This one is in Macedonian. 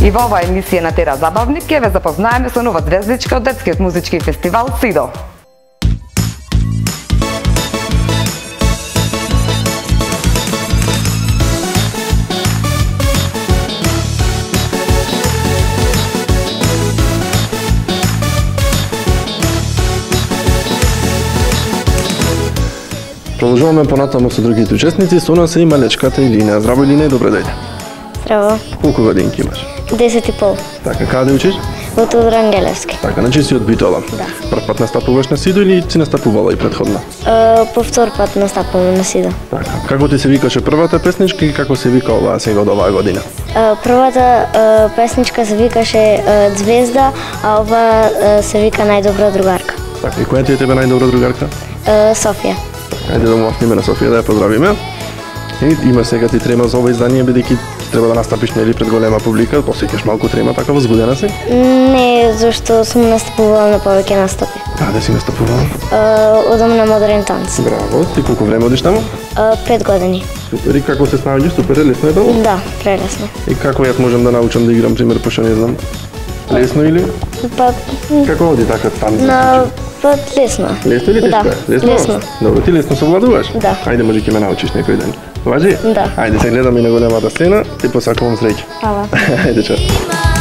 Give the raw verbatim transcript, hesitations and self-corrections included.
И во оваа емисија на Тера Забавник ќе ве запознаеме со нова звездичка од детскиот музички фестивал Сидо. Продолжуваме понатаму со другите учесници, со нас е и малечката Илина. Здраво Илина, добре дојде. Здраво. Колку годинки имаш? Десет и пол. Така, каде учиш? Во Тодор Ангелевски. Така, значи си од Битола. Да. Прв пат настапуваш на Сидо или си настапувала и претходно? Uh, по втор пат настапувам на Сидо. Така, како ти се викаше првата песничка и како се вика оваа сега од оваа година? Uh, првата uh, песничка се викаше uh, Звезда, а ова uh, се вика Најдобра другарка. Така, и која ти е тебе најдобра другарка? Uh, Софија. Ајде да му офниме на Софија да ја поздравиме. И има сега ти трема за ова издание, бидејќи треба да настапиш нели пред голема публика, посеќаш малку трема, така возбудена си? Не, зашто сум настапувала на повеќе настапи. А, да си настапувала? Uh, одам на модерен танц. Браво, ти колку време одиш таму? Uh, пет години. Супер, и како се снаоѓаш? Супер, лесно е било? Да, прелесно. И како јас можам да научам да играм, пример, пошто не знам? Лесно или? Па, Како оди така танц? на па лесно. Лесно или тешко? Да, лесно? лесно. Добро, ти лесно се владуваш? Да. Ајде, може ќе ме научиш некој ден. Важи? Да. Ајде, се гледаме на големата сцена, ти посакувам среќа. Хвала. Ајде, чао.